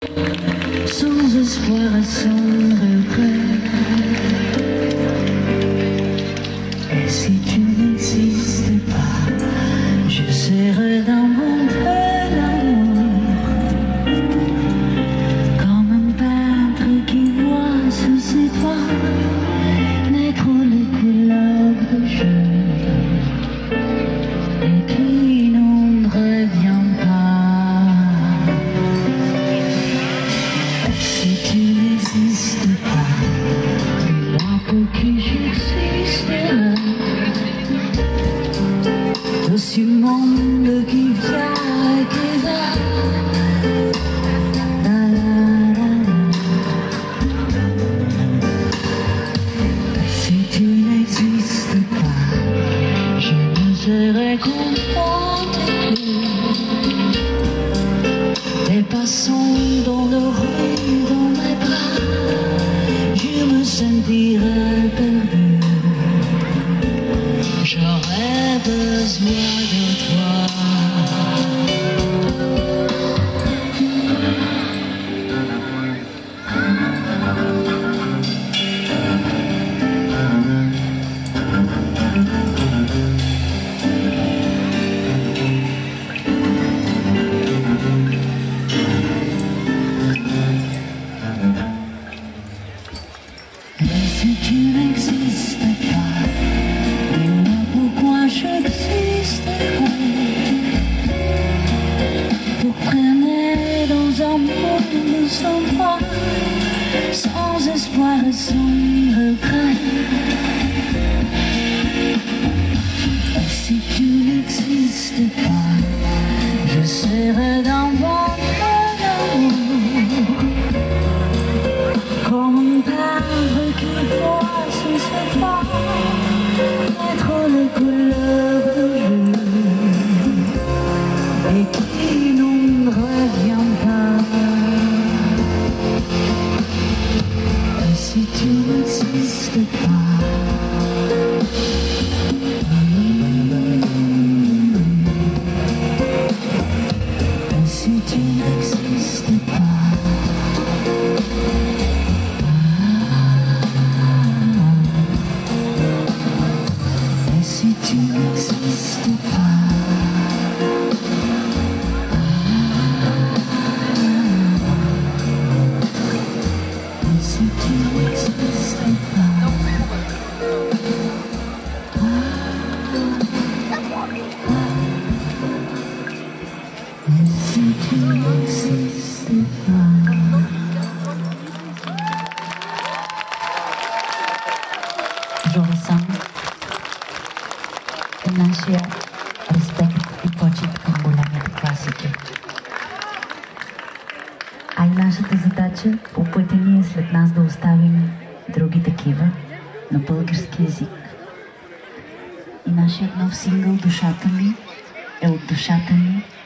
sans espoir et sans regret. Et si tu n'existais pas, je serais dans mon de l'amour, comme un peintre qui voit sous ses doigts naître les couleurs de jeu et qui n'en revient pas. Si tu n'existes pas, dis-moi pour qui j'existerais. De ce monde qui vient et qui va. La, la, la, la. Si tu n'existes pas, je ne serais contente que des passants dans le rue, dans mes bras, je me sentirais perdu. J'aurais besoin de toi. Et si tu n'existais pas, dis-moi pourquoi j'existerais. Pour traîner dans un monde sans toi, sans espoir et sans regret. Et si tu n'existais pas, je serais dans mon amour, comme un peintre qui voit sous ses doigts naître les couleurs de jeu et qui n'en revient pas. Et si tu n'existes pas, et si tu n'existes pas, et si tu n'existes pas, et si tu n'existes pas, et si tu n'existes pas. Жорсан, нашия респект и почет към големите класики. А и нашата задача по пътя ни е след нас да оставим други такива на български език. И нашият нов сингъл "Душата ми" е от душата ни